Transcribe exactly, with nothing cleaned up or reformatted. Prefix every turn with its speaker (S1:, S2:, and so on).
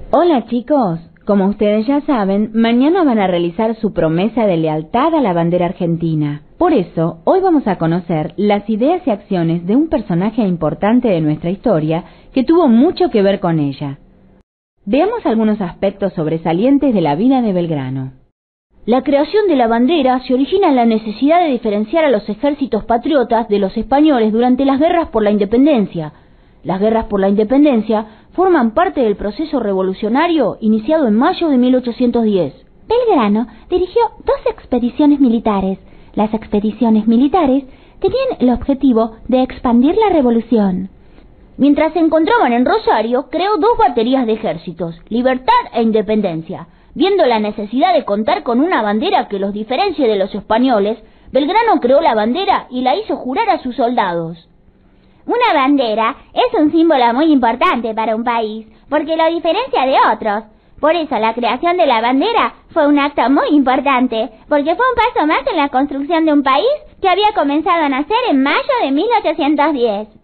S1: Hola chicos, como ustedes ya saben, mañana van a realizar su promesa de lealtad a la bandera argentina. Por eso, hoy vamos a conocer las ideas y acciones de un personaje importante de nuestra historia que tuvo mucho que ver con ella. Veamos algunos aspectos sobresalientes de la vida de Belgrano.
S2: La creación de la bandera se origina en la necesidad de diferenciar a los ejércitos patriotas de los españoles durante las guerras por la independencia. Las guerras por la independencia forman parte del proceso revolucionario iniciado en mayo de mil ochocientos diez.
S3: Belgrano dirigió dos expediciones militares. Las expediciones militares tenían el objetivo de expandir la revolución.
S2: Mientras se encontraban en Rosario, creó dos baterías de ejércitos, Libertad e Independencia. Viendo la necesidad de contar con una bandera que los diferencie de los españoles, Belgrano creó la bandera y la hizo jurar a sus soldados.
S3: Una bandera es un símbolo muy importante para un país, porque lo diferencia de otros. Por eso la creación de la bandera fue un acto muy importante, porque fue un paso más en la construcción de un país que había comenzado a nacer en mayo de mil ochocientos diez.